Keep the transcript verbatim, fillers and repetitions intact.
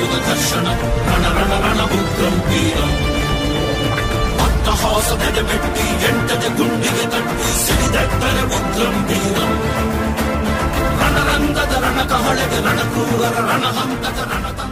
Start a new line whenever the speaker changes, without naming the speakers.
ಮೆಟ್ಟುಗ ದರ್ಶನ ರಣ ರಣ ರಣ ಉಗ್ರಂ ವೀರಂ ಅಟ್ಟಹಾಸದೆಡೆ ಮೆಟ್ಟಿ ಎಂಟದೆ ಗುಂಡಿಗೆ ತಟ್ಟಿ ಸಿಡಿದೆಟ್ಟರೆ ಉಗ್ರಂ ವೀರಂ ರಣರಂಗದ ರಣಕಹಳೆಗೆ ರಣಕ್ರೂರರ ರಣಹಂತಕ ರಣತ